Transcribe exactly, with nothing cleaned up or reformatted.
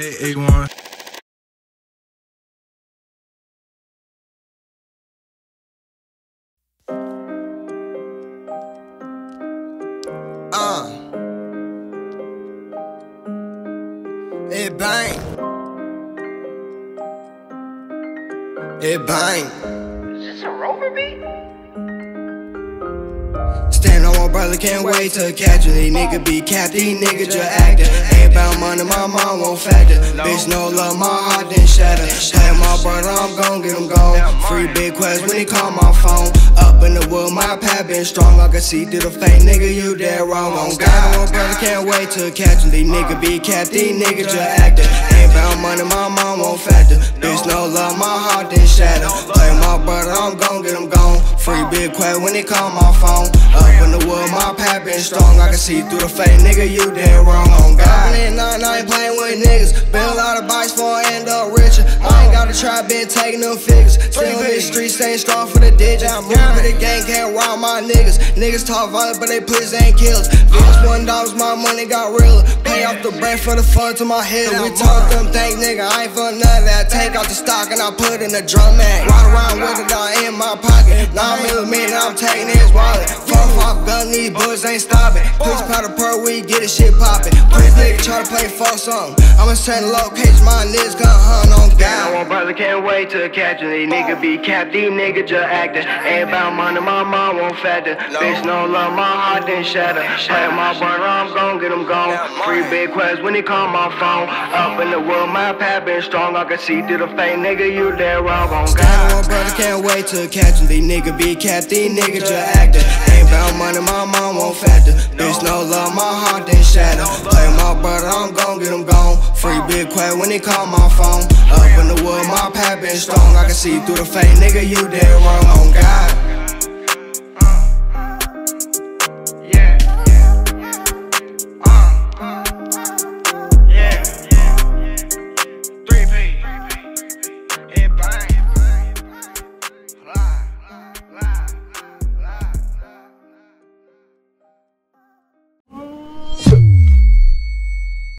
Hey, A one. Uh, it bang. It bang. Is this a ROVER beat? Stand on my brother, can't wait to catch you. These niggas be capped, these niggas just acting. Ain't about money, my mom won't factor. Bitch, no love, my heart didn't shatter. Play my brother, I'm gon' get him gone. Free big quest when he call my phone. Up in the wood, my pad been strong. I can see through the fake nigga, you dead wrong. On God, my brother, can't wait to catch him. These niggas be capped, these niggas just acting. Ain't about money, my mom won't factor. Bitch, no love, my heart didn't shatter. Play my brother, I'm gon' get him gone. Free big quest when he call my phone. Up in the wood, my pad been strong. I can see through the fake nigga, you dead wrong. On God, and I ain't playing with niggas. Been a lot of bikes for I end up richer. I ain't gotta try, been taking them figures. Still in the streets, staying strong for the digit. I'm moving the gang, can't rob my niggas. Niggas talk violent, but they please ain't killers. Bitch, one dollars, my money got realer. Pay off the bread for the fun to my head. We talk them things, nigga, I ain't for none of that. Take out the stock and I put in the drum mag. Ride around with it all in my pocket. Nine millimeter, I'm taking his wallet. Four five gun, these bullets ain't stopping. Push powder per week, get this shit poppin'. Push nigga try to play for something. I'ma send a location, my niggas gon' hunt on God. My brother can't wait to catch him. These niggas be capped, these niggas just acting. Ain't about money, my mom won't factor. Bitch, no love, my heart didn't shatter. Play my brother, I'm gon' get him gone. Free big quest when he call my phone. Up in the world, my pad been strong. I can see through the fake nigga, you dead wrong on God. My brother can't wait to catch him. These niggas be capped, these niggas just acting. Ain't about money, my mom won't factor. Bitch, no love, my heart didn't shatter. Play my brother, I'm gon' get him gone. Free big quest when he call my phone. Up in the wood, my pad been strong. I can see through the fake nigga, you dead wrong on God.